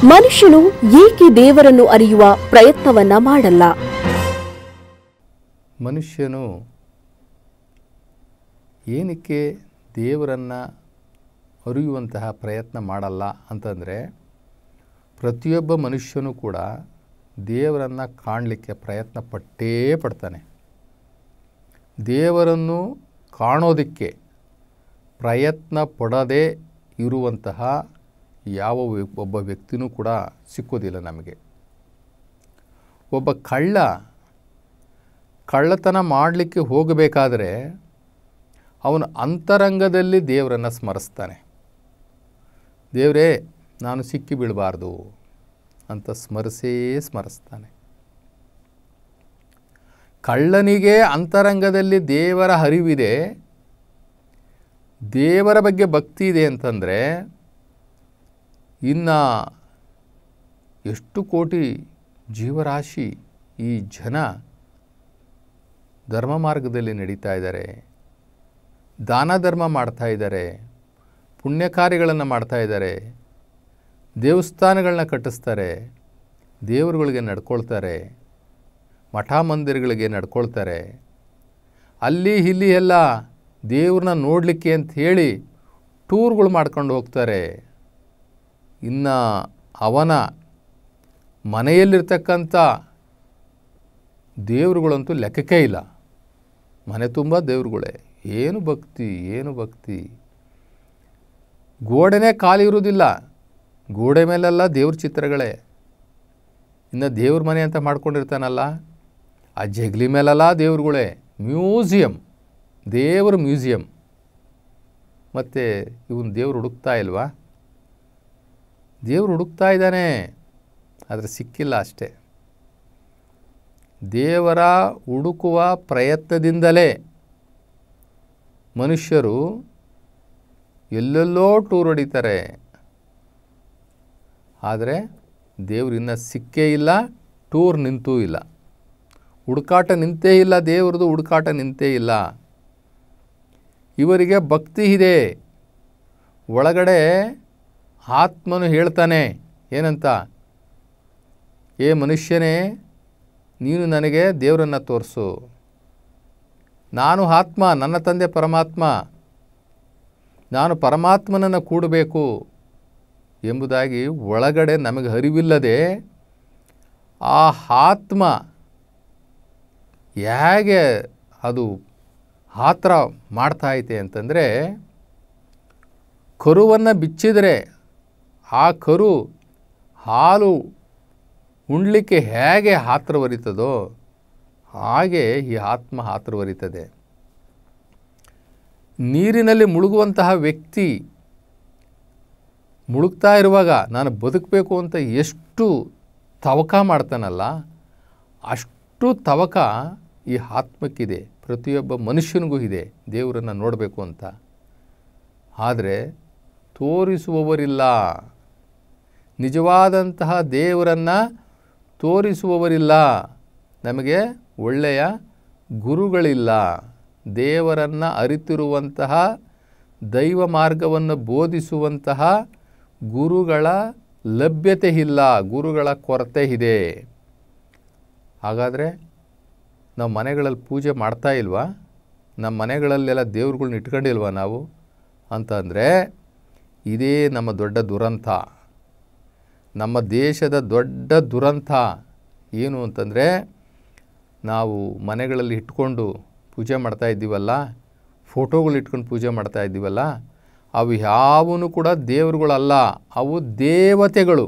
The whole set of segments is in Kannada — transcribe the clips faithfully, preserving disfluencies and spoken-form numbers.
ಮನುಷ್ಯನು ಏಕೆ ದೇವರನ್ನು ಅರಿಯುವ ಪ್ರಯತ್ನವನ್ನ ಮಾಡಲ್ಲ? ಮನುಷ್ಯನು ಏನಕ್ಕೆ ದೇವರನ್ನು ಅರಿಯುವಂತಹ ಪ್ರಯತ್ನ ಮಾಡಲ್ಲ ಅಂತಂದರೆ, ಪ್ರತಿಯೊಬ್ಬ ಮನುಷ್ಯನೂ ಕೂಡ ದೇವರನ್ನು ಕಾಣಲಿಕ್ಕೆ ಪ್ರಯತ್ನ ಪಟ್ಟೇ ಪಡ್ತಾನೆ. ದೇವರನ್ನು ಕಾಣೋದಕ್ಕೆ ಪ್ರಯತ್ನ ಪಡದೇ ಇರುವಂತಹ ಯಾವ ಒಬ್ಬ ವ್ಯಕ್ತಿನೂ ಕೂಡ ಸಿಕ್ಕೋದಿಲ್ಲ ನಮಗೆ. ಒಬ್ಬ ಕಳ್ಳ ಕಳ್ಳತನ ಮಾಡಲಿಕ್ಕೆ ಹೋಗಬೇಕಾದರೆ ಅವನು ಅಂತರಂಗದಲ್ಲಿ ದೇವರನ್ನು ಸ್ಮರಿಸ್ತಾನೆ. ದೇವರೇ, ನಾನು ಸಿಕ್ಕಿ ಬೀಳಬಾರ್ದು ಅಂತ ಸ್ಮರಿಸೇ ಸ್ಮರಿಸ್ತಾನೆ. ಕಳ್ಳನಿಗೆ ಅಂತರಂಗದಲ್ಲಿ ದೇವರ ಅರಿವಿದೆ, ದೇವರ ಬಗ್ಗೆ ಭಕ್ತಿ ಇದೆ ಅಂತಂದರೆ, ಇನ್ನು ಎಷ್ಟು ಕೋಟಿ ಜೀವರಾಶಿ ಈ ಜನ ಧರ್ಮ ಮಾರ್ಗದಲ್ಲಿ ನಡೀತಾ ಇದ್ದಾರೆ, ದಾನ ಧರ್ಮ ಮಾಡ್ತಾ ಇದ್ದಾರೆ, ಪುಣ್ಯ ಕಾರ್ಯಗಳನ್ನು ಮಾಡ್ತಾ ಇದ್ದಾರೆ, ದೇವಸ್ಥಾನಗಳನ್ನ ಕಟ್ಟಿಸ್ತಾರೆ, ದೇವರುಗಳಿಗೆ ನಡ್ಕೊಳ್ತಾರೆ, ಮಠ ಮಂದಿರಗಳಿಗೆ ನಡ್ಕೊಳ್ತಾರೆ, ಅಲ್ಲಿ ಇಲ್ಲಿ ಎಲ್ಲ ದೇವ್ರನ್ನ ನೋಡಲಿಕ್ಕೆ ಅಂತ ಹೇಳಿ ಟೂರ್ಗಳು ಮಾಡ್ಕೊಂಡು ಹೋಗ್ತಾರೆ. ಇನ್ನು ಅವನ ಮನೆಯಲ್ಲಿರ್ತಕ್ಕಂಥ ದೇವರುಗಳಂತೂ ಲೆಕ್ಕಕ್ಕೆ ಇಲ್ಲ. ಮನೆ ತುಂಬ ದೇವ್ರುಗಳೇ, ಏನು ಭಕ್ತಿ ಏನು ಭಕ್ತಿ. ಗೋಡೆನೇ ಖಾಲಿ ಇರುವುದಿಲ್ಲ, ಗೋಡೆ ಮೇಲೆಲ್ಲ ದೇವ್ರ ಚಿತ್ರಗಳೇ. ಇನ್ನು ದೇವ್ರ ಮನೆ ಅಂತ ಮಾಡ್ಕೊಂಡಿರ್ತಾನಲ್ಲ, ಆ ಜಗಲಿ ಮೇಲೆಲ್ಲ ದೇವ್ರುಗಳೇ. ಮ್ಯೂಸಿಯಂ, ದೇವ್ರ ಮ್ಯೂಸಿಯಂ. ಮತ್ತು ಇವನು ದೇವ್ರು ಹುಡುಕ್ತಾ ಇಲ್ವಾ? ದೇವ್ರು ಹುಡುಕ್ತಾ ಇದ್ದಾನೆ, ಆದರೆ ಸಿಕ್ಕಿಲ್ಲ ಅಷ್ಟೇ. ದೇವರ ಹುಡುಕುವ ಪ್ರಯತ್ನದಿಂದಲೇ ಮನುಷ್ಯರು ಎಲ್ಲೆಲ್ಲೋ ಟೂರ್ ಹೊಡಿತಾರೆ, ಆದರೆ ದೇವ್ರು ಇನ್ನೂ ಸಿಕ್ಕೇ ಇಲ್ಲ, ಟೂರ್ ನಿಂತೂ ಇಲ್ಲ, ಹುಡುಕಾಟ ನಿಂತೇ ಇಲ್ಲ, ದೇವ್ರದ್ದು ಹುಡುಕಾಟ ನಿಂತೇ ಇಲ್ಲ. ಇವರಿಗೆ ಭಕ್ತಿ ಇದೆ, ಒಳಗಡೆ ಆತ್ಮನು ಹೇಳ್ತಾನೆ ಏನಂತ, ಏ ಮನುಷ್ಯನೇ, ನೀನು ನನಗೆ ದೇವರನ್ನು ತೋರಿಸು, ನಾನು ಆತ್ಮ, ನನ್ನ ತಂದೆ ಪರಮಾತ್ಮ, ನಾನು ಪರಮಾತ್ಮನನ್ನು ಕೂಡಬೇಕು ಎಂಬುದಾಗಿ ಒಳಗಡೆ ನಮಗೆ ಅರಿವಿಲ್ಲದೆ ಆ ಆತ್ಮ ಹೇಗೆ ಅದು ಆತರ ಮಾಡ್ತಾ ಐತೆ ಅಂತಂದರೆ, ಕರುವನ್ನು ಬಿಚ್ಚಿದರೆ ಆ ಕರು ಹಾಲು ಉಣ್ಲಿಕ್ಕೆ ಹೇಗೆ ಆತುರವರಿತದೋ ಹಾಗೆ ಈ ಆತ್ಮ ಆತುರವರಿತದೆ. ನೀರಿನಲ್ಲಿ ಮುಳುಗುವಂತಹ ವ್ಯಕ್ತಿ ಮುಳುಗ್ತಾ ಇರುವಾಗ ನಾನು ಬದುಕಬೇಕು ಅಂತ ಎಷ್ಟು ತವಕ ಮಾಡ್ತಾನಲ್ಲ, ಅಷ್ಟು ತವಕ ಈ ಆತ್ಮಕ್ಕಿದೆ, ಪ್ರತಿಯೊಬ್ಬ ಮನುಷ್ಯನಿಗೂ ಇದೆ ದೇವರನ್ನು ನೋಡಬೇಕು ಅಂತ. ಆದರೆ ತೋರಿಸುವವರಿಲ್ಲ, ನಿಜವಾದಂತಹ ದೇವರನ್ನು ತೋರಿಸುವವರಿಲ್ಲ, ನಮಗೆ ಒಳ್ಳೆಯ ಗುರುಗಳಿಲ್ಲ, ದೇವರನ್ನು ಅರಿತಿರುವಂತಹ ದೈವ ಮಾರ್ಗವನ್ನು ಬೋಧಿಸುವಂತಹ ಗುರುಗಳ ಲಭ್ಯತೆ ಇಲ್ಲ, ಗುರುಗಳ ಕೊರತೆ ಇದೆ. ಹಾಗಾದರೆ ನಾವು ಮನೆಗಳಲ್ಲಿ ಪೂಜೆ ಮಾಡ್ತಾ ಇಲ್ವಾ? ನಮ್ಮ ಮನೆಗಳಲ್ಲೆಲ್ಲ ದೇವ್ರುಗಳ್ನ ಇಟ್ಕೊಂಡಿಲ್ವಾ ನಾವು ಅಂತಂದರೆ, ಇದೇ ನಮ್ಮ ದೊಡ್ಡ ದುರಂತ, ನಮ್ಮ ದೇಶದ ದೊಡ್ಡ ದುರಂತ. ಏನು ಅಂತಂದರೆ, ನಾವು ಮನೆಗಳಲ್ಲಿ ಇಟ್ಕೊಂಡು ಪೂಜೆ ಮಾಡ್ತಾ ಇದ್ದೀವಲ್ಲ, ಫೋಟೋಗಳು ಇಟ್ಕೊಂಡು ಪೂಜೆ ಮಾಡ್ತಾ ಇದ್ದೀವಲ್ಲ, ಅವು ಯಾವೂ ಕೂಡ ದೇವರುಗಳಲ್ಲ, ಅವು ದೇವತೆಗಳು.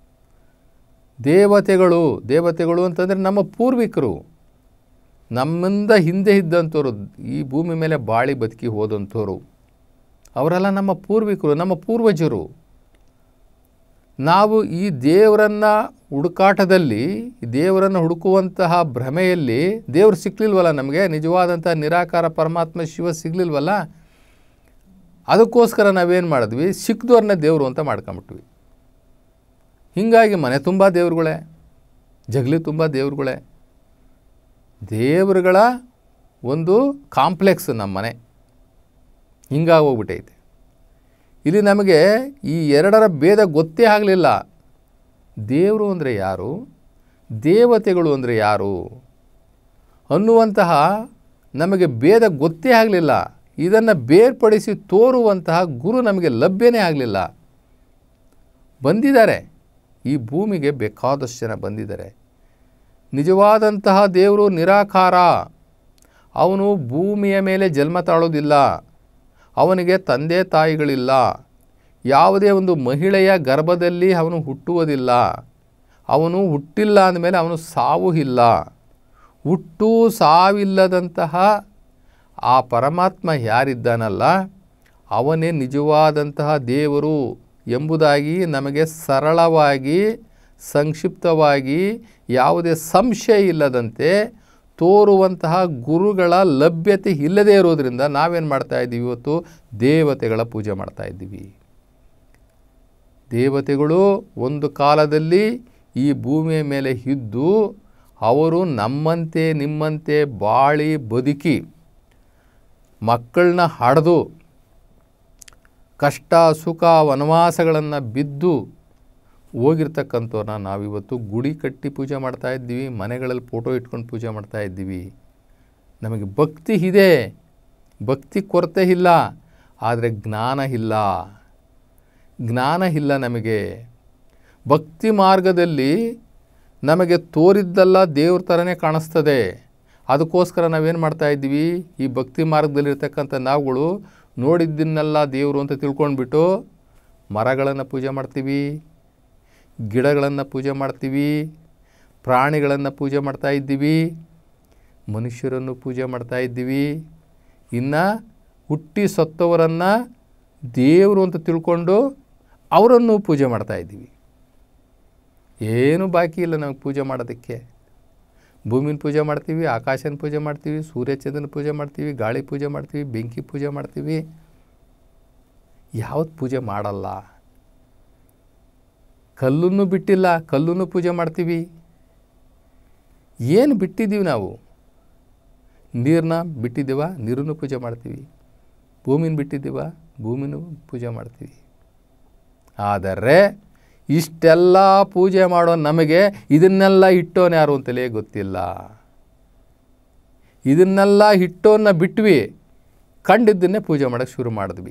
ದೇವತೆಗಳು ದೇವತೆಗಳು ಅಂತಂದರೆ ನಮ್ಮ ಪೂರ್ವಿಕರು, ನಮ್ಮಿಂದ ಹಿಂದೆ ಇದ್ದಂಥವ್ರು, ಈ ಭೂಮಿ ಮೇಲೆ ಬಾಳಿ ಬದುಕಿ ಹೋದಂಥವ್ರು, ಅವರೆಲ್ಲ ನಮ್ಮ ಪೂರ್ವಿಕರು, ನಮ್ಮ ಪೂರ್ವಜರು. ನಾವು ಈ ದೇವರನ್ನು ಹುಡುಕಾಟದಲ್ಲಿ, ದೇವರನ್ನು ಹುಡುಕುವಂತಹ ಭ್ರಮೆಯಲ್ಲಿ ದೇವರು ಸಿಕ್ಕಲಿಲ್ವಲ್ಲ ನಮಗೆ, ನಿಜವಾದಂಥ ನಿರಾಕಾರ ಪರಮಾತ್ಮ ಶಿವ ಸಿಗಲಿಲ್ವಲ್ಲ, ಅದಕ್ಕೋಸ್ಕರ ನಾವೇನು ಮಾಡಿದ್ವಿ, ಸಿಕ್ಕದವ್ರನ್ನ ದೇವರು ಅಂತ ಮಾಡ್ಕೊಂಬಿಟ್ವಿ. ಹೀಗಾಗಿ ಮನೆ ತುಂಬ ದೇವ್ರುಗಳೇ, ಜಗಲಿ ತುಂಬ ದೇವ್ರುಗಳೇ, ದೇವರುಗಳ ಒಂದು ಕಾಂಪ್ಲೆಕ್ಸ್ ನಮ್ಮ ಮನೆ. ಹಿಂಗಾಗಿ ಹೋಗ್ಬಿಟ್ಟೈತೆ. ಇಲ್ಲಿ ನಮಗೆ ಈ ಎರಡರ ಭೇದ ಗೊತ್ತೇ ಆಗಲಿಲ್ಲ. ದೇವರು ಅಂದರೆ ಯಾರು, ದೇವತೆಗಳು ಅಂದರೆ ಯಾರು ಅನ್ನುವಂತಹ ನಮಗೆ ಭೇದ ಗೊತ್ತೇ ಆಗಲಿಲ್ಲ. ಇದನ್ನು ಬೇರ್ಪಡಿಸಿ ತೋರುವಂತಹ ಗುರು ನಮಗೆ ಲಭ್ಯನೇ ಆಗಲಿಲ್ಲ. ಬಂದಿದ್ದಾರೆ, ಈ ಭೂಮಿಗೆ ಬೇಕಾದಷ್ಟು ಜನ ಬಂದಿದ್ದಾರೆ. ನಿಜವಾದಂತಹ ದೇವರು ನಿರಾಕಾರ. ಅವನು ಭೂಮಿಯ ಮೇಲೆ ಜನ್ಮ ತಾಳೋದಿಲ್ಲ. ಅವನಿಗೆ ತಂದೆ ತಾಯಿಗಳಿಲ್ಲ. ಯಾವುದೇ ಒಂದು ಮಹಿಳೆಯ ಗರ್ಭದಲ್ಲಿ ಅವನು ಹುಟ್ಟುವುದಿಲ್ಲ. ಅವನು ಹುಟ್ಟಿಲ್ಲ ಅಂದಮೇಲೆ ಅವನು ಸಾವು ಇಲ್ಲ. ಹುಟ್ಟು ಸಾವಿಲ್ಲದಂತಹ ಆ ಪರಮಾತ್ಮ ಯಾರಿದ್ದಾನಲ್ಲ, ಅವನೇ ನಿಜವಾದಂತಹ ದೇವರು ಎಂಬುದಾಗಿ ನಮಗೆ ಸರಳವಾಗಿ ಸಂಕ್ಷಿಪ್ತವಾಗಿ ಯಾವುದೇ ಸಂಶಯ ಇಲ್ಲದಂತೆ ತೋರುವಂತಹ ಗುರುಗಳ ಲಭ್ಯತೆ ಇಲ್ಲದೇ ಇರೋದರಿಂದ ನಾವೇನು ಮಾಡ್ತಾ ಇದ್ದೀವಿ, ಇವತ್ತು ದೇವತೆಗಳ ಪೂಜೆ ಮಾಡ್ತಾ ಇದ್ದೀವಿ. ದೇವತೆಗಳು ಒಂದು ಕಾಲದಲ್ಲಿ ಈ ಭೂಮಿಯ ಮೇಲೆ ಇದ್ದು ಅವರು ನಮ್ಮಂತೆ ನಿಮ್ಮಂತೆ ಬಾಳಿ ಬದುಕಿ ಮಕ್ಕಳನ್ನ ಹಡೆದು ಕಷ್ಟ ಸುಖ ವನವಾಸಗಳನ್ನು ಬಿದ್ದು ಹೋಗಿರ್ತಕ್ಕಂಥವ್ರನ್ನ ನಾವಿವತ್ತು ಗುಡಿ ಕಟ್ಟಿ ಪೂಜೆ ಮಾಡ್ತಾ ಇದ್ದೀವಿ. ಮನೆಗಳಲ್ಲಿ ಫೋಟೋ ಇಟ್ಕೊಂಡು ಪೂಜೆ ಮಾಡ್ತಾ ಇದ್ದೀವಿ. ನಮಗೆ ಭಕ್ತಿ ಇದೆ, ಭಕ್ತಿ ಕೊರತೆ ಇಲ್ಲ, ಆದರೆ ಜ್ಞಾನ ಇಲ್ಲ. ಜ್ಞಾನ ಇಲ್ಲ ನಮಗೆ. ಭಕ್ತಿ ಮಾರ್ಗದಲ್ಲಿ ನಮಗೆ ತೋರಿದ್ದಲ್ಲ ದೇವ್ರ ಥರನೇ ಕಾಣಿಸ್ತದೆ. ಅದಕ್ಕೋಸ್ಕರ ನಾವೇನು ಮಾಡ್ತಾ ಇದ್ದೀವಿ, ಈ ಭಕ್ತಿ ಮಾರ್ಗದಲ್ಲಿರ್ತಕ್ಕಂಥ ನಾವುಗಳು ನೋಡಿದ್ದನ್ನೆಲ್ಲ ದೇವರು ಅಂತ ತಿಳ್ಕೊಂಡ್ಬಿಟ್ಟು ಮರಗಳನ್ನು ಪೂಜೆ ಮಾಡ್ತೀವಿ, ಗಿಡಗಳನ್ನು ಪೂಜೆ ಮಾಡ್ತೀವಿ, ಪ್ರಾಣಿಗಳನ್ನು ಪೂಜೆ ಮಾಡ್ತಾ ಇದ್ದೀವಿ, ಮನುಷ್ಯರನ್ನು ಪೂಜೆ ಮಾಡ್ತಾ ಇದ್ದೀವಿ. ಇನ್ನು ಹುಟ್ಟಿ ಸತ್ತವರನ್ನು ದೇವರು ಅಂತ ತಿಳ್ಕೊಂಡು ಅವರನ್ನು ಪೂಜೆ ಮಾಡ್ತಾ ಇದ್ದೀವಿ. ಏನು ಬಾಕಿ ಇಲ್ಲ ನಮಗೆ ಪೂಜೆ ಮಾಡೋದಕ್ಕೆ. ಭೂಮಿನ ಪೂಜೆ ಮಾಡ್ತೀವಿ, ಆಕಾಶನ ಪೂಜೆ ಮಾಡ್ತೀವಿ, ಸೂರ್ಯಚಂದ್ರನ ಪೂಜೆ ಮಾಡ್ತೀವಿ, ಗಾಳಿ ಪೂಜೆ ಮಾಡ್ತೀವಿ, ಬೆಂಕಿ ಪೂಜೆ ಮಾಡ್ತೀವಿ. ಯಾವತ್ತು ಪೂಜೆ ಮಾಡಲ್ಲ. ಕಲ್ಲನ್ನು ಬಿಟ್ಟಿಲ್ಲ, ಕಲ್ಲನ್ನು ಪೂಜೆ ಮಾಡ್ತೀವಿ. ಏನು ಬಿಟ್ಟಿದ್ದೀವಿ ನಾವು? ನೀರನ್ನ ಬಿಟ್ಟಿದ್ದೀವ, ನೀರನ್ನು ಪೂಜೆ ಮಾಡ್ತೀವಿ. ಭೂಮಿನ ಬಿಟ್ಟಿದ್ದೀವ, ಭೂಮಿನೂ ಪೂಜೆ ಮಾಡ್ತೀವಿ. ಆದರೆ ಇಷ್ಟೆಲ್ಲ ಪೂಜೆ ಮಾಡೋ ನಮಗೆ ಇದನ್ನೆಲ್ಲ ಇಟ್ಟೋನು ಯಾರು ಅಂತಲೇ ಗೊತ್ತಿಲ್ಲ. ಇದನ್ನೆಲ್ಲ ಇಟ್ಟೋನ್ನ ಬಿಟ್ವಿ, ಕಂಡಿದ್ದನ್ನೇ ಪೂಜೆ ಮಾಡೋಕ್ಕೆ ಶುರು ಮಾಡಿದ್ವಿ.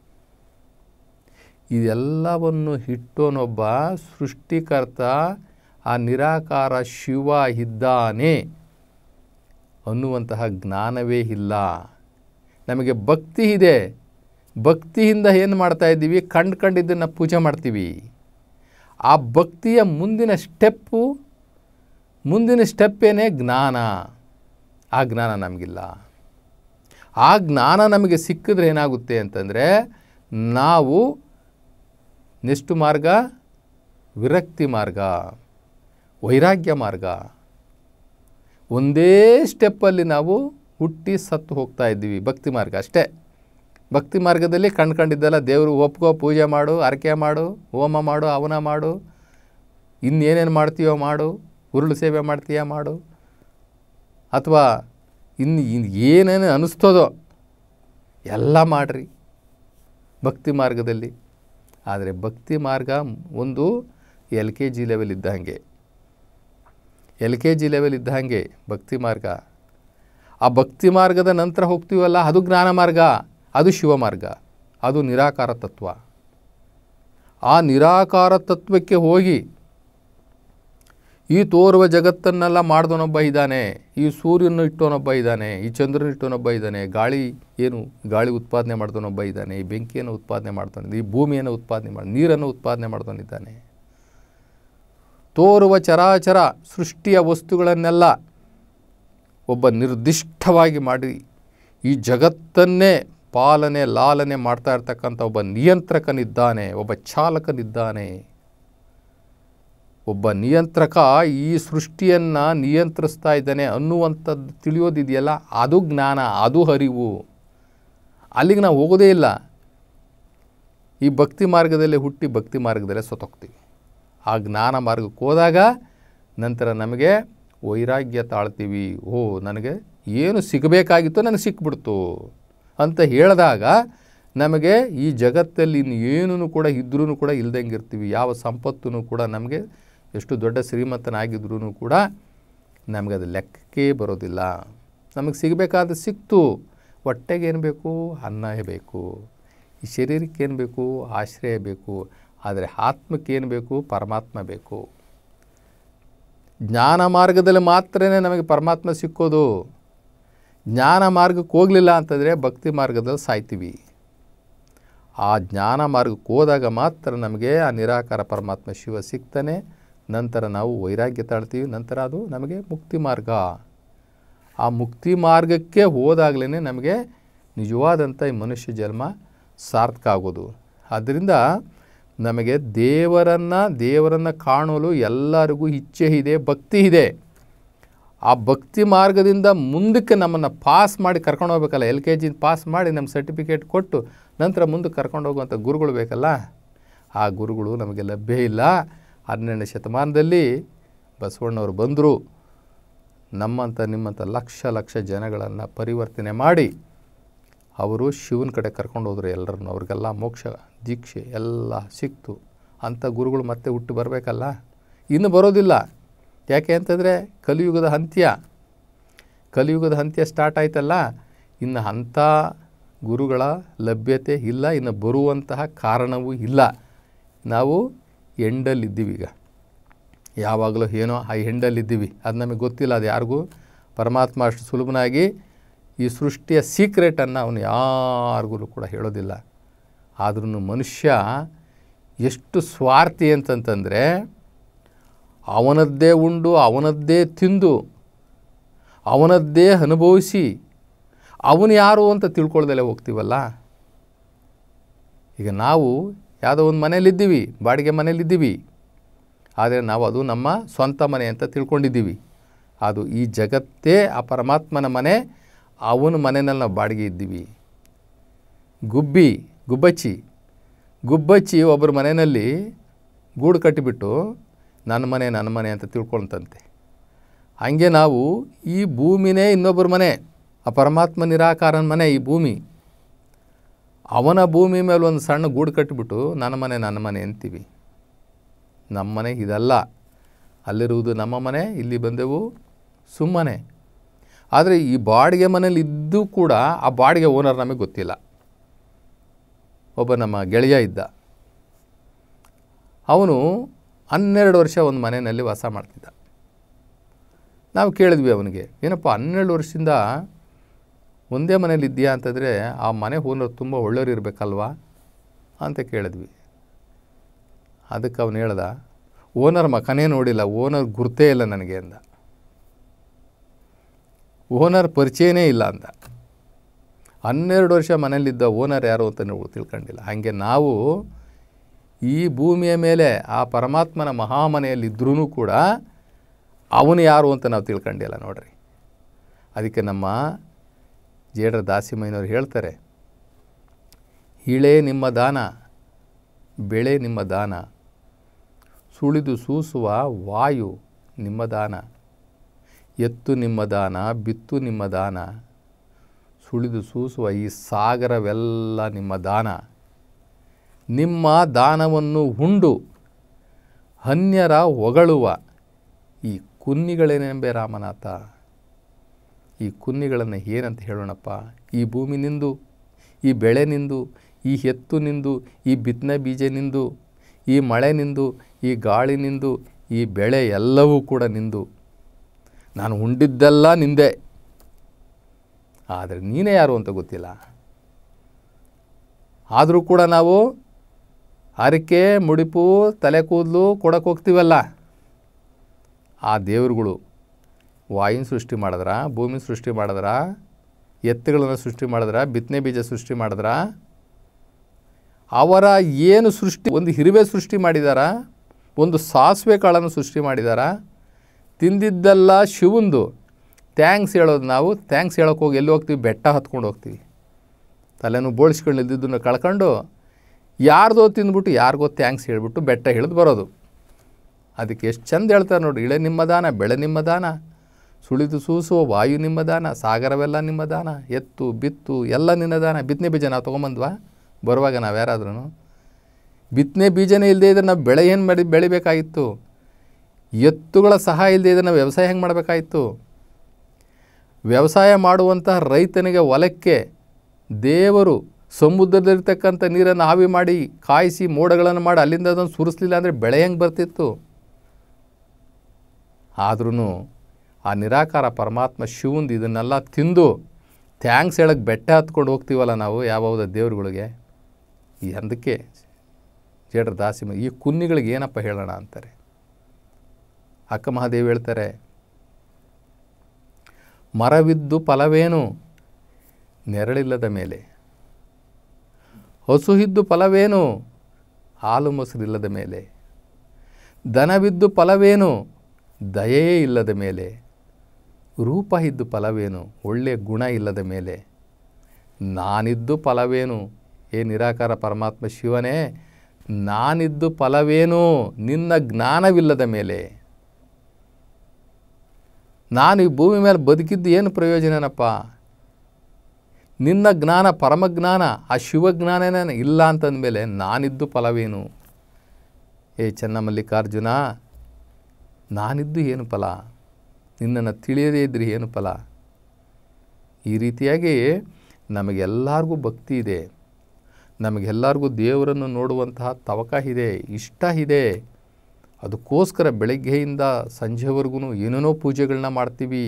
ಇದೆಲ್ಲವನ್ನು ಇಟ್ಟೋನೊಬ್ಬ ಸೃಷ್ಟಿಕರ್ತ, ಆ ನಿರಾಕಾರ ಶಿವ ಇದ್ದಾನೆ ಅನ್ನುವಂತಹ ಜ್ಞಾನವೇ ಇಲ್ಲ. ನಮಗೆ ಭಕ್ತಿ ಇದೆ, ಭಕ್ತಿಯಿಂದ ಏನು ಮಾಡ್ತಾ ಇದ್ದೀವಿ, ಕಂಡು ಕಂಡಿದ್ದನ್ನು ಪೂಜೆ ಮಾಡ್ತೀವಿ. ಆ ಭಕ್ತಿಯ ಮುಂದಿನ ಸ್ಟೆಪ್ಪು ಮುಂದಿನ ಸ್ಟೆಪ್ಪೇನೇ ಜ್ಞಾನ. ಆ ಜ್ಞಾನ ನಮಗಿಲ್ಲ. ಆ ಜ್ಞಾನ ನಮಗೆ ಸಿಕ್ಕಿದ್ರೆ ಏನಾಗುತ್ತೆ ಅಂತಂದರೆ, ನಾವು ನೆಕ್ಸ್ಟ್ ಮಾರ್ಗ ವಿರಕ್ತಿ ಮಾರ್ಗ, ವೈರಾಗ್ಯ ಮಾರ್ಗ. ಒಂದೇ ಸ್ಟೆಪ್ಪಲ್ಲಿ ನಾವು ಹುಟ್ಟಿ ಸತ್ತು ಹೋಗ್ತಾ ಇದ್ದೀವಿ. ಭಕ್ತಿ ಮಾರ್ಗ ಅಷ್ಟೇ. ಭಕ್ತಿ ಮಾರ್ಗದಲ್ಲಿ ಕಂಡ್ಕೊಂಡಿದ್ದಲ್ಲ ದೇವರು ಒಪ್ಕೋ, ಪೂಜೆ ಮಾಡು, ಅರಕೆ ಮಾಡು, ಹೋಮ ಮಾಡು, ಹವನ ಮಾಡು, ಇನ್ನೇನೇನು ಮಾಡ್ತೀಯೋ ಮಾಡು, ಉರುಳು ಸೇವೆ ಮಾಡ್ತೀಯೋ ಮಾಡು, ಅಥವಾ ಇನ್ನು ಏನೇನು ಅನ್ನಿಸ್ತದೋ ಎಲ್ಲ ಮಾಡಿರಿ ಭಕ್ತಿ ಮಾರ್ಗದಲ್ಲಿ. ಆದರೆ ಭಕ್ತಿ ಮಾರ್ಗ ಒಂದು ಎಲ್ ಕೆ ಜಿ ಲೆವೆಲ್ ಇದ್ದ ಹಾಗೆ, ಎಲ್ ಕೆ ಜಿ ಲೆವೆಲ್ ಇದ್ದ ಹಾಗೆ ಭಕ್ತಿ ಮಾರ್ಗ. ಆ ಭಕ್ತಿ ಮಾರ್ಗದ ನಂತರ ಹೋಗ್ತೀವಲ್ಲ, ಅದು ಜ್ಞಾನ ಮಾರ್ಗ, ಅದು ಶಿವ ಮಾರ್ಗ, ಅದು ನಿರಾಕಾರ ತತ್ವ. ಆ ನಿರಾಕಾರ ತತ್ವಕ್ಕೆ ಹೋಗಿ ಈ ತೋರುವ ಜಗತ್ತನ್ನೆಲ್ಲ ಮಾಡಿದವನೊಬ್ಬ ಇದ್ದಾನೆ, ಈ ಸೂರ್ಯನ ಇಟ್ಟವನೊಬ್ಬ ಇದ್ದಾನೆ, ಈ ಚಂದ್ರನ ಇಟ್ಟವನೊಬ್ಬ ಇದ್ದಾನೆ, ಗಾಳಿ ಏನು ಗಾಳಿ ಉತ್ಪಾದನೆ ಮಾಡಿದವನೊಬ್ಬ ಇದ್ದಾನೆ, ಈ ಬೆಂಕಿಯನ್ನು ಉತ್ಪಾದನೆ ಮಾಡ್ತಾನೆ, ಈ ಭೂಮಿಯನ್ನು ಉತ್ಪಾದನೆ ಮಾಡಿ ನೀರನ್ನು ಉತ್ಪಾದನೆ ಮಾಡ್ದವನಿದ್ದಾನೆ. ತೋರುವ ಚರಾಚರ ಸೃಷ್ಟಿಯ ವಸ್ತುಗಳನ್ನೆಲ್ಲ ಒಬ್ಬ ನಿರ್ದಿಷ್ಟವಾಗಿ ಮಾಡಿ ಈ ಜಗತ್ತನ್ನೇ ಪಾಲನೆ ಲಾಲನೆ ಮಾಡ್ತಾ ಇರ್ತಕ್ಕಂಥ ಒಬ್ಬ ನಿಯಂತ್ರಕನಿದ್ದಾನೆ, ಒಬ್ಬ ಚಾಲಕನಿದ್ದಾನೆ. ಒಬ್ಬ ನಿಯಂತ್ರಕ ಈ ಸೃಷ್ಟಿಯನ್ನು ನಿಯಂತ್ರಿಸ್ತಾ ಇದ್ದಾನೆ ಅನ್ನುವಂಥದ್ದು ತಿಳಿಯೋದಿದೆಯಲ್ಲ, ಅದು ಜ್ಞಾನ, ಅದು ಅರಿವು. ಅಲ್ಲಿಗೆ ನಾವು ಹೋಗೋದೇ ಇಲ್ಲ. ಈ ಭಕ್ತಿ ಮಾರ್ಗದಲ್ಲೇ ಹುಟ್ಟಿ ಭಕ್ತಿ ಮಾರ್ಗದಲ್ಲೇ ಸತ್ತೋಗ್ತೀವಿ. ಆ ಜ್ಞಾನ ಮಾರ್ಗಕ್ಕೆ ಹೋದಾಗ ನಂತರ ನಮಗೆ ವೈರಾಗ್ಯ ತಾಳ್ತೀವಿ. ಓ, ನನಗೆ ಏನು ಸಿಗಬೇಕಾಗಿತ್ತು ನನಗೆ ಸಿಕ್ಬಿಡ್ತು ಅಂತ ಹೇಳಿದಾಗ ನಮಗೆ ಈ ಜಗತ್ತಲ್ಲಿ ಇನ್ನು ಏನೂ ಕೂಡ ಇದ್ರೂ ಕೂಡ ಇಲ್ದಂಗೆ ಇರ್ತೀವಿ. ಯಾವ ಸಂಪತ್ತೂ ಕೂಡ ನಮಗೆ ಎಷ್ಟು ದೊಡ್ಡ ಶ್ರೀಮಂತನಾಗಿದ್ರೂ ಕೂಡ ನಮಗೆ ಅದು ಲೆಕ್ಕಕ್ಕೆ ಬರೋದಿಲ್ಲ. ನಮಗೆ ಸಿಗಬೇಕಾದ ಸಿಕ್ತು. ಹೊಟ್ಟೆಗೆ ಏನು ಬೇಕು? ಅನ್ನ ಬೇಕು. ಈ ಶರೀರಕ್ಕೆ ಏನು ಬೇಕು? ಆಶ್ರಯ ಬೇಕು. ಆದರೆ ಆತ್ಮಕ್ಕೆ ಏನು ಬೇಕು? ಪರಮಾತ್ಮ ಬೇಕು. ಜ್ಞಾನ ಮಾರ್ಗದಲ್ಲಿ ಮಾತ್ರ ನಮಗೆ ಪರಮಾತ್ಮ ಸಿಕ್ಕೋದು. ಜ್ಞಾನ ಮಾರ್ಗಕ್ಕೆ ಹೋಗಲಿಲ್ಲ ಅಂತಂದರೆ ಭಕ್ತಿ ಮಾರ್ಗದಲ್ಲಿ ಸಾಯ್ತೀವಿ. ಆ ಜ್ಞಾನ ಮಾರ್ಗಕ್ಕೆ ಹೋದಾಗ ಮಾತ್ರ ನಮಗೆ ಆ ನಿರಾಕಾರ ಪರಮಾತ್ಮ ಶಿವ ಸಿಗ್ತಾನೆ. ನಂತರ ನಾವು ವೈರಾಗ್ಯ ತಾಳ್ತೀವಿ. ನಂತರ ಅದು ನಮಗೆ ಮುಕ್ತಿ ಮಾರ್ಗ. ಆ ಮುಕ್ತಿ ಮಾರ್ಗಕ್ಕೆ ಹೋದಾಗಲೇ ನಮಗೆ ನಿಜವಾದಂಥ ಈ ಮನುಷ್ಯ ಜನ್ಮ ಸಾರ್ಥಕ ಆಗೋದು. ಆದ್ದರಿಂದ ನಮಗೆ ದೇವರನ್ನು ದೇವರನ್ನು ಕಾಣಲು ಎಲ್ಲರಿಗೂ ಇಚ್ಛೆ ಇದೆ, ಭಕ್ತಿ ಇದೆ. ಆ ಭಕ್ತಿ ಮಾರ್ಗದಿಂದ ಮುಂದಕ್ಕೆ ನಮ್ಮನ್ನು ಪಾಸ್ ಮಾಡಿ ಕರ್ಕೊಂಡು ಹೋಗ್ಬೇಕಲ್ಲ. ಎಲ್ ಕೆ ಜಿನ ಪಾಸ್ ಮಾಡಿ ನಮ್ಮ ಸರ್ಟಿಫಿಕೇಟ್ ಕೊಟ್ಟು ನಂತರ ಮುಂದಕ್ಕೆ ಕರ್ಕೊಂಡು ಹೋಗುವಂಥ ಗುರುಗಳು ಬೇಕಲ್ಲ. ಆ ಗುರುಗಳು ನಮಗೆ ಲಭ್ಯ ಇಲ್ಲ. ಹನ್ನೆರಡನೇ ಶತಮಾನದಲ್ಲಿ ಬಸವಣ್ಣವರು ಬಂದರು. ನಮ್ಮಂಥ ನಿಮ್ಮಂಥ ಲಕ್ಷ ಲಕ್ಷ ಜನಗಳನ್ನು ಪರಿವರ್ತನೆ ಮಾಡಿ ಅವರು ಶಿವನ ಕಡೆ ಕರ್ಕೊಂಡು ಹೋದರು ಎಲ್ಲರನ್ನು. ಅವ್ರಿಗೆಲ್ಲ ಮೋಕ್ಷ ದೀಕ್ಷೆ ಎಲ್ಲ ಸಿಕ್ತು. ಅಂಥ ಗುರುಗಳು ಮತ್ತೆ ಹುಟ್ಟು ಬರಬೇಕಲ್ಲ. ಇನ್ನು ಬರೋದಿಲ್ಲ. ಯಾಕೆ ಅಂತಂದರೆ ಕಲಿಯುಗದ ಅಂತ್ಯ ಕಲಿಯುಗದ ಅಂತ್ಯ ಸ್ಟಾರ್ಟ್ ಆಯ್ತಲ್ಲ. ಇನ್ನು ಅಂಥ ಗುರುಗಳ ಲಭ್ಯತೆ ಇಲ್ಲ. ಇನ್ನು ಬರುವಂತಹ ಕಾರಣವೂ ಇಲ್ಲ. ನಾವು ಎಂಡಲ್ಲಿದ್ದೀವಿ. ಈಗ ಯಾವಾಗಲೂ ಏನೋ ಆ ಎಂಡಲ್ಲಿದ್ದೀವಿ. ಅದು ನಮಗೆ ಗೊತ್ತಿಲ್ಲ. ಅದು ಯಾರಿಗೂ ಪರಮಾತ್ಮ ಅಷ್ಟು ಸುಲಭನಾಗಿ ಈ ಸೃಷ್ಟಿಯ ಸೀಕ್ರೆಟನ್ನು ಅವನು ಯಾರಿಗೂ ಕೂಡ ಹೇಳೋದಿಲ್ಲ. ಆದ್ರೂ ಮನುಷ್ಯ ಎಷ್ಟು ಸ್ವಾರ್ಥಿ ಅಂತಂತಂದರೆ ಅವನದ್ದೇ ಉಂಡು ಅವನದ್ದೇ ತಿಂದು ಅವನದ್ದೇ ಅನುಭವಿಸಿ ಅವನು ಯಾರು ಅಂತ ತಿಳ್ಕೊಳ್ದಲ್ಲೇ ಹೋಗ್ತೀವಲ್ಲ. ಈಗ ನಾವು ಯಾವುದೋ ಒಂದು ಮನೇಲಿದ್ದೀವಿ, ಬಾಡಿಗೆ ಮನೇಲಿದ್ದೀವಿ. ಆದರೆ ನಾವು ಅದು ನಮ್ಮ ಸ್ವಂತ ಮನೆ ಅಂತ ತಿಳ್ಕೊಂಡಿದ್ದೀವಿ. ಅದು ಈ ಜಗತ್ತೇ ಆ ಪರಮಾತ್ಮನ ಮನೆ. ಅವನ ಮನೆಯಲ್ಲಿ ನಾವು ಬಾಡಿಗೆ ಇದ್ದೀವಿ. ಗುಬ್ಬಿ ಗುಬ್ಬಚ್ಚಿ ಗುಬ್ಬಚ್ಚಿ ಒಬ್ಬರ ಮನೆಯಲ್ಲಿ ಗೂಡು ಕಟ್ಟಿಬಿಟ್ಟು ನನ್ನ ಮನೆ ನನ್ನ ಮನೆ ಅಂತ ತಿಳ್ಕೊಳ್ತಂತೆ. ಹಾಗೆ ನಾವು ಈ ಭೂಮಿನೇ ಇನ್ನೊಬ್ಬರ ಮನೆ. ಆ ಪರಮಾತ್ಮ ನಿರಾಕಾರನ ಮನೆ ಈ ಭೂಮಿ. ಅವನ ಭೂಮಿ ಮೇಲೆ ಒಂದು ಸಣ್ಣ ಗೂಡು ಕಟ್ಟಿಬಿಟ್ಟು ನನ್ನ ಮನೆ ನನ್ನ ಮನೆ ಅಂತೀವಿ. ನಮ್ಮ ಮನೆ ಇದಲ್ಲ. ಅಲ್ಲಿರುವುದು ನಮ್ಮ ಮನೆ. ಇಲ್ಲಿ ಬಂದೆವು ಸುಮ್ಮನೆ. ಆದರೆ ಈ ಬಾಡಿಗೆ ಮನೇಲಿ ಇದ್ದು ಕೂಡ ಆ ಬಾಡಿಗೆ ಓನರ್ ನಮಗೆ ಗೊತ್ತಿಲ್ಲ. ಒಬ್ಬ ನಮ್ಮ ಗೆಳೆಯ ಇದ್ದ. ಅವನು ಹನ್ನೆರಡು ವರ್ಷ ಒಂದು ಮನೆಯಲ್ಲಿ ವಾಸ ಮಾಡ್ತಿದ್ದ. ನಾವು ಕೇಳಿದ್ವಿ ಅವನಿಗೆ, ಏನಪ್ಪ ಹನ್ನೆರಡು ವರ್ಷದಿಂದ ಒಂದೇ ಮನೇಲಿ ಇದೆಯಾ ಅಂತಂದರೆ ಆ ಮನೆ ಓನರ್ ತುಂಬ ಒಳ್ಳೆಯವ್ರು ಇರಬೇಕಲ್ವಾ ಅಂತ ಕೇಳಿದ್ವಿ. ಅದಕ್ಕೆ ಅವನು ಹೇಳ್ದ, ಓನರ್ ಮಕನೇ ನೋಡಿಲ್ಲ, ಓನರ್ ಗುರ್ತೇ ಇಲ್ಲ ನನಗೆ ಅಂದ. ಓನರ್ ಪರಿಚಯನೇ ಇಲ್ಲ ಅಂದ. ಹನ್ನೆರಡು ವರ್ಷ ಮನೇಲಿದ್ದ ಓನರ್ ಯಾರು ಅಂತ ನೀವು ತಿಳ್ಕೊಂಡಿಲ್ಲ. ಹಾಗೆ ನಾವು ಈ ಭೂಮಿಯ ಮೇಲೆ ಆ ಪರಮಾತ್ಮನ ಮಹಾಮನೆಯಲ್ಲಿದ್ದರೂ ಕೂಡ ಅವನು ಯಾರು ಅಂತ ನಾವು ತಿಳ್ಕೊಂಡಿಲ್ಲ ನೋಡ್ರಿ. ಅದಕ್ಕೆ ನಮ್ಮ ಜೇಡ್ರ ದಾಸಿಮಯ್ಯನವ್ರು ಹೇಳ್ತಾರೆ, ಇಳೆ ನಿಮ್ಮ ದಾನ ಬೆಳೆ ನಿಮ್ಮ ದಾನ, ಸುಳಿದು ಸೂಸುವ ವಾಯು ನಿಮ್ಮ ದಾನ, ಎತ್ತು ನಿಮ್ಮ ದಾನ ಬಿತ್ತು ನಿಮ್ಮ ದಾನ, ಸುಳಿದು ಸೂಸುವ ಈ ಸಾಗರವೆಲ್ಲ ನಿಮ್ಮ ದಾನ. ನಿಮ್ಮ ದಾನವನ್ನು ಉಂಡು ಅನ್ಯರ ಹೊಗಳುವ ಈ ಕುನ್ನಿಗಳೇನೆಂಬೆ ರಾಮನಾಥ. ಈ ಕುನ್ನಿಗಳನ್ನು ಏನಂತ ಹೇಳೋಣಪ್ಪ. ಈ ಭೂಮಿ ನಿಂದು, ಈ ಬೆಳೆ ನಿಂದು, ಈ ಎತ್ತು ನಿಂದು, ಈ ಬಿತ್ತನೆ ಬೀಜ ನಿಂದು, ಈ ಮಳೆ ನಿಂದು, ಈ ಗಾಳಿ ನಿಂದು, ಈ ಬೆಳೆ ಎಲ್ಲವೂ ಕೂಡ ನಿಂದು. ನಾನು ಉಂಡಿದ್ದೆಲ್ಲ ನಿಂದೆ. ಆದರೆ ನೀನೇ ಯಾರು ಅಂತ ಗೊತ್ತಿಲ್ಲ. ಆದರೂ ಕೂಡ ನಾವು ಹರಕೆ ಮುಡಿಪು ತಲೆ ಕೂದಲು ಕೊಡಕ್ಕೆ ಹೋಗ್ತೀವಲ್ಲ. ಆ ದೇವರುಗಳು ವಾಯುನ ಸೃಷ್ಟಿ ಮಾಡಿದ್ರ, ಭೂಮಿ ಸೃಷ್ಟಿ ಮಾಡಿದ್ರ, ಎತ್ತುಗಳನ್ನು ಸೃಷ್ಟಿ ಮಾಡಿದ್ರ, ಬಿತ್ತನೆ ಬೀಜ ಸೃಷ್ಟಿ ಮಾಡಿದ್ರ, ಅವರ ಏನು ಸೃಷ್ಟಿ, ಒಂದು ಇರುವೆ ಸೃಷ್ಟಿ ಮಾಡಿದಾರ, ಒಂದು ಸಾಸಿವೆ ಕಾಳನ್ನು ಸೃಷ್ಟಿ ಮಾಡಿದಾರ. ತಿಂದಿದ್ದೆಲ್ಲ ಶಿವಂದು. ಥ್ಯಾಂಕ್ಸ್ ಹೇಳೋದು ನಾವು. ಥ್ಯಾಂಕ್ಸ್ ಹೇಳೋಕೆ ಹೋಗಿ ಎಲ್ಲಿ ಹೋಗ್ತೀವಿ? ಬೆಟ್ಟ ಹತ್ಕೊಂಡು ಹೋಗ್ತೀವಿ. ತಲೆನೂ ಬೋಳಿಸ್ಕೊಂಡು ಇದ್ದಿದ್ದನ್ನು ಕಳ್ಕೊಂಡು ಯಾರ್ದೋ ತಿಂದ್ಬಿಟ್ಟು ಯಾರಿಗೋ ಥ್ಯಾಂಕ್ಸ್ ಹೇಳಿಬಿಟ್ಟು ಬೆಟ್ಟ ಹಿಡಿದು ಬರೋದು. ಅದಕ್ಕೆ ಎಷ್ಟು ಚಂದ ಹೇಳ್ತಾರೆ ನೋಡಿ, ಇಳೆ ನಿಮ್ಮ ದಾನ ಬೆಳೆ ನಿಮ್ಮ ದಾನ, ಸುಳಿದು ಸೂಸುವ ವಾಯು ನಿಮ್ಮ ದಾನ, ಸಾಗರವೆಲ್ಲ ನಿಮ್ಮ ದಾನ, ಎತ್ತು ಬಿತ್ತು ಎಲ್ಲ ನಿನ್ನ ದಾನ. ಬಿತ್ತನೆ ಬೀಜ ನಾವು ತೊಗೊಂಬಂದ್ವಾ ಬರುವಾಗ? ನಾವು ಯಾರಾದ್ರೂ ಬಿತ್ತನೆ ಬೀಜನೇ ಇಲ್ಲದೇ ಇದ್ರೆ ನಾವು ಬೆಳೆ ಏನು ಮಾಡಿ ಬೆಳಿಬೇಕಾಗಿತ್ತು? ಎತ್ತುಗಳ ಸಹಾಯ ಇಲ್ಲದೆ ಇದನ್ನು ವ್ಯವಸಾಯ ಹೆಂಗೆ ಮಾಡಬೇಕಾಯಿತು? ವ್ಯವಸಾಯ ಮಾಡುವಂತಹ ರೈತನಿಗೆ ಹೊಲಕ್ಕೆ ದೇವರು ಸಮುದ್ರದಲ್ಲಿರ್ತಕ್ಕಂಥ ನೀರನ್ನು ಆವಿ ಮಾಡಿ ಕಾಯಿಸಿ ಮೋಡಗಳನ್ನು ಮಾಡಿ ಅಲ್ಲಿಂದ ಅದನ್ನು ಸುರಿಸಲಿಲ್ಲ ಅಂದರೆ ಬೆಳೆ ಹೆಂಗೆ ಬರ್ತಿತ್ತು? ಆದ್ರೂ ಆ ನಿರಾಕಾರ ಪರಮಾತ್ಮ ಶಿವಂದು ಇದನ್ನೆಲ್ಲ ತಿಂದು ಥ್ಯಾಂಕ್ಸ್ ಹೇಳಕ್ಕೆ ಬೆಟ್ಟ ಹತ್ಕೊಂಡು ಹೋಗ್ತೀವಲ್ಲ ನಾವು ಯಾವ್ಯಾವುದ ದೇವ್ರುಗಳಿಗೆ. ಈ ಅದಕ್ಕೆ ಜೇಡ್ರ ದಾಸಿ ಈ ಕುನ್ನಿಗಳಿಗೆ ಏನಪ್ಪ ಹೇಳೋಣ ಅಂತಾರೆ. ಅಕ್ಕ ಮಹಾದೇವಿ ಹೇಳ್ತಾರೆ, ಮರವಿದ್ದು ಫಲವೇನು ನೆರಳಿಲ್ಲದ ಮೇಲೆ, ಹಸು ಇದ್ದು ಫಲವೇನು ಹಾಲು ಮೊಸರಿಲ್ಲದ ಮೇಲೆ, ದನವಿದ್ದು ಫಲವೇನು ದಯೆಯೇ ಇಲ್ಲದ ಮೇಲೆ, ರೂಪ ಇದ್ದು ಫಲವೇನು ಒಳ್ಳೆಯ ಗುಣ ಇಲ್ಲದ ಮೇಲೆ, ನಾನಿದ್ದು ಫಲವೇನು ಏ ನಿರಾಕಾರ ಪರಮಾತ್ಮ ಶಿವನೇ ನಾನಿದ್ದು ಫಲವೇನು ನಿನ್ನ ಜ್ಞಾನವಿಲ್ಲದ ಮೇಲೆ, ನಾನು ಈ ಭೂಮಿ ಮೇಲೆ ಬದುಕಿದ್ದು ಏನು ಪ್ರಯೋಜನನಪ್ಪ? ನಿನ್ನ ಜ್ಞಾನ ಪರಮಜ್ಞಾನ ಆ ಶಿವಜ್ಞಾನನೇ ಇಲ್ಲ ಅಂತಂದಮೇಲೆ ನಾನಿದ್ದು ಫಲವೇನು? ಏ ಚೆನ್ನಮಲ್ಲಿಕಾರ್ಜುನ, ನಾನಿದ್ದು ಏನು ಫಲ? ನಿನ್ನನ್ನು ತಿಳಿಯದೇ ಇದ್ದರೆ ಏನು ಫಲ? ಈ ರೀತಿಯಾಗಿ ನಮಗೆಲ್ಲರಿಗೂ ಭಕ್ತಿ ಇದೆ, ನಮಗೆಲ್ಲರಿಗೂ ದೇವರನ್ನು ನೋಡುವಂತಹ ತವಕ ಇದೆ, ಇಷ್ಟ ಇದೆ. ಅದಕ್ಕೋಸ್ಕರ ಬೆಳಗ್ಗೆಯಿಂದ ಸಂಜೆವರೆಗೂ ಏನೇನೋ ಪೂಜೆಗಳನ್ನ ಮಾಡ್ತೀವಿ,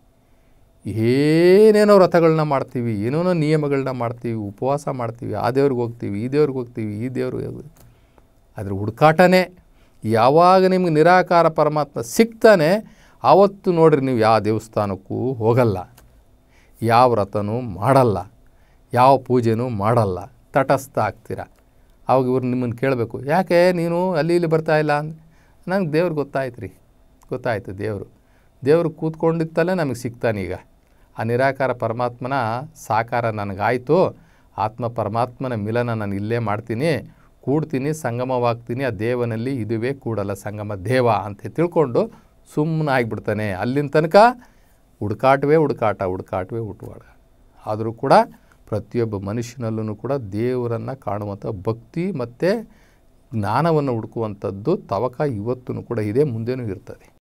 ಏನೇನೋ ವ್ರತಗಳನ್ನ ಮಾಡ್ತೀವಿ, ಏನೇನೋ ನಿಯಮಗಳನ್ನ ಮಾಡ್ತೀವಿ, ಉಪವಾಸ ಮಾಡ್ತೀವಿ, ಆ ದೇವ್ರಿಗೆ ಹೋಗ್ತೀವಿ, ಈ ದೇವ್ರಿಗೆ ಹೋಗ್ತೀವಿ, ಈ ದೇವ್ರಿಗೆ ಹೋಗ್ತೀವಿ. ಅದ್ರ ಹುಡುಕಾಟನೇ. ಯಾವಾಗ ನಿಮ್ಗೆ ನಿರಾಕಾರ ಪರಮಾತ್ಮ ಸಿಗ್ತಾನೆ ಆವತ್ತು ನೋಡ್ರಿ ನೀವು ಯಾವ ದೇವಸ್ಥಾನಕ್ಕೂ ಹೋಗಲ್ಲ, ಯಾವ ವ್ರತನೂ ಮಾಡಲ್ಲ, ಯಾವ ಪೂಜೆನೂ ಮಾಡಲ್ಲ, ತಟಸ್ಥ ಆಗ್ತೀರ. ಆವಾಗ ಇವ್ರು ನಿಮ್ಮನ್ನು ಕೇಳಬೇಕು, ಯಾಕೆ ನೀನು ಅಲ್ಲಿ ಇಲ್ಲಿ ಬರ್ತಾಯಿಲ್ಲ ಅಂದ್ರೆ, ನಂಗೆ ದೇವ್ರು ಗೊತ್ತಾಯ್ತು ರೀ, ಗೊತ್ತಾಯ್ತು ದೇವರು ದೇವರು ಕೂತ್ಕೊಂಡಿತ್ತಲ್ಲೇ ನಮಗೆ ಸಿಗ್ತಾನೀಗ. ಆ ನಿರಾಕಾರ ಪರಮಾತ್ಮನ ಸಾಕಾರ ನನಗಾಯಿತು, ಆತ್ಮ ಪರಮಾತ್ಮನ ಮಿಲನ ನಾನು ಇಲ್ಲೇ ಮಾಡ್ತೀನಿ, ಕೂಡ್ತೀನಿ, ಸಂಗಮವಾಗ್ತೀನಿ ಆ ದೇವನಲ್ಲಿ, ಇದುವೇ ಕೂಡಲ ಸಂಗಮ ದೇವ ಅಂತ ತಿಳ್ಕೊಂಡು ಸುಮ್ಮನೆ ಆಗಿಬಿಡ್ತಾನೆ. ಅಲ್ಲಿನ ತನಕ ಹುಡುಕಾಟವೇ ಹುಡುಕಾಟ, ಹುಡುಕಾಟವೇ ಹುಟ್ಟುವಾಡ. ಆದರೂ ಕೂಡ ಪ್ರತಿಯೊಬ್ಬ ಮನುಷ್ಯನಲ್ಲೂ ಕೂಡ ದೇವರನ್ನು ಕಾಣುವಂಥ ಭಕ್ತಿ ಮತ್ತು ಜ್ಞಾನವನ್ನು ಹುಡುಕುವಂಥದ್ದು ತವಕ ಇವತ್ತೂ ಕೂಡ ಇದೆ, ಮುಂದೇನೂ ಇರ್ತದೆ.